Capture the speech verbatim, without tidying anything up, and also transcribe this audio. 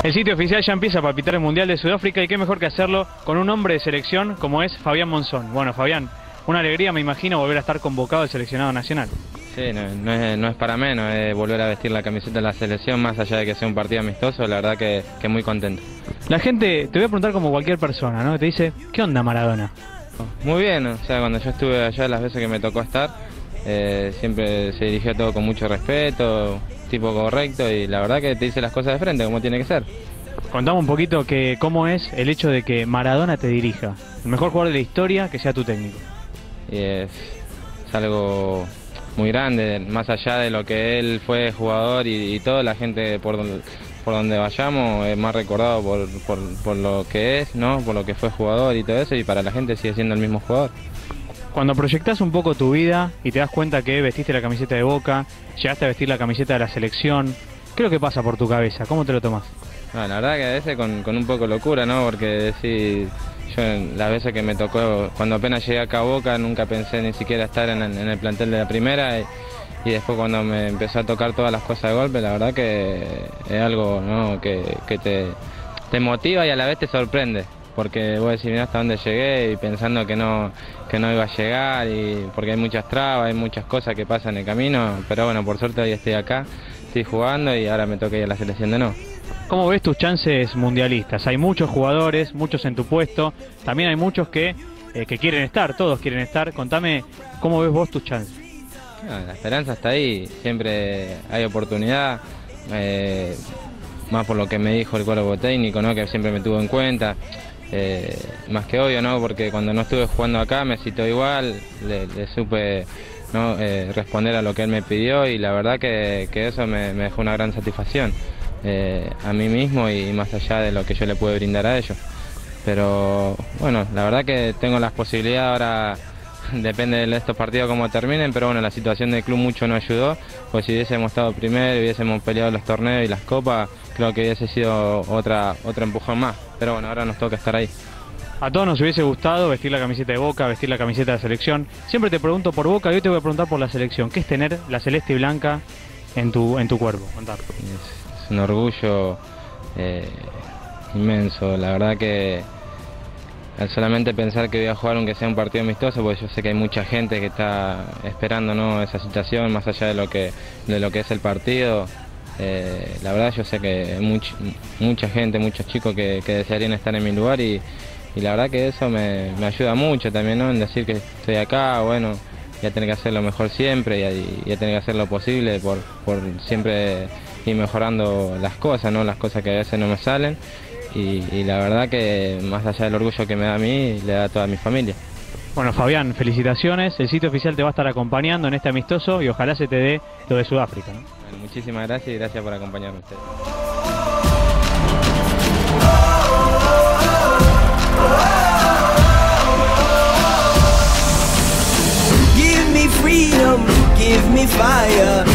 El sitio oficial ya empieza a palpitar el Mundial de Sudáfrica y qué mejor que hacerlo con un hombre de selección como es Fabián Monzón. Bueno, Fabián, una alegría me imagino volver a estar convocado al seleccionado nacional. Sí, no, no, es, no es para menos, es volver a vestir la camiseta de la selección, más allá de que sea un partido amistoso, la verdad que, que muy contento. La gente, te voy a preguntar como cualquier persona, ¿no? Te dice, ¿qué onda Maradona? Muy bien, o sea, cuando yo estuve allá, las veces que me tocó estar, eh, siempre se dirigió todo con mucho respeto, tipo correcto, y la verdad que te dice las cosas de frente, como tiene que ser. Contame un poquito que cómo es el hecho de que Maradona te dirija, el mejor jugador de la historia, que sea tu técnico. Y es, es algo muy grande, más allá de lo que él fue jugador y, y todo, la gente por donde, por donde vayamos es más recordado por, por, por lo que es, ¿no? Por lo que fue jugador y todo eso, y para la gente sigue siendo el mismo jugador. Cuando proyectás un poco tu vida y te das cuenta que vestiste la camiseta de Boca, llegaste a vestir la camiseta de la selección, ¿qué es lo que pasa por tu cabeza? ¿Cómo te lo tomás? No, la verdad que a veces con, con un poco de locura, ¿no? Porque decir, yo las veces que me tocó, cuando apenas llegué acá a Boca, nunca pensé ni siquiera estar en el, en el plantel de la primera, y, y después cuando me empezó a tocar todas las cosas de golpe, la verdad que es algo, ¿no? que, que te, te motiva y a la vez te sorprende, porque vos decís, mirá hasta dónde llegué, y pensando que no, que no iba a llegar, y porque hay muchas trabas, hay muchas cosas que pasan en el camino, pero bueno, por suerte hoy estoy acá, estoy jugando y ahora me toca ir a la selección de nuevo. ¿Cómo ves tus chances mundialistas? Hay muchos jugadores, muchos en tu puesto, también hay muchos que, eh, que quieren estar, todos quieren estar. Contame, ¿cómo ves vos tus chances? No, la esperanza está ahí, siempre hay oportunidad, eh, más por lo que me dijo el cuerpo técnico, ¿no? Que siempre me tuvo en cuenta, eh, más que obvio, ¿no? Porque cuando no estuve jugando acá me citó igual, le, le supe, ¿no? eh, responder a lo que él me pidió, y la verdad que, que eso me, me dejó una gran satisfacción. Eh, a mí mismo y más allá de lo que yo le puedo brindar a ellos. Pero bueno, la verdad que tengo las posibilidades ahora, depende de estos partidos cómo terminen, pero bueno, la situación del club mucho no ayudó, pues si hubiésemos estado primero, hubiésemos peleado los torneos y las copas, creo que hubiese sido otra, otro empujón más, pero bueno, ahora nos toca estar ahí. A todos nos hubiese gustado vestir la camiseta de Boca, vestir la camiseta de la selección. Siempre te pregunto por Boca y hoy te voy a preguntar por la selección. ¿Qué es tener la celeste y blanca en tu, en tu cuerpo? Contar. Es, es un orgullo eh, inmenso, la verdad que al solamente pensar que voy a jugar aunque sea un partido amistoso, porque yo sé que hay mucha gente que está esperando, ¿no? esa situación, más allá de lo que, de lo que es el partido. Eh, la verdad yo sé que hay much, mucha gente, muchos chicos que, que desearían estar en mi lugar, y, y la verdad que eso me, me ayuda mucho también, ¿no? En decir que estoy acá, bueno, ya tener que hacer lo mejor siempre, y ya tener que hacer lo posible por, por siempre ir mejorando las cosas, ¿no? Las cosas que a veces no me salen, y, y la verdad que más allá del orgullo que me da a mí, le da a toda mi familia. Bueno, Fabián, felicitaciones, el sitio oficial te va a estar acompañando en este amistoso y ojalá se te dé lo de Sudáfrica, ¿no? Bueno, muchísimas gracias y gracias por acompañarme a ustedes. Give me freedom, give me fire.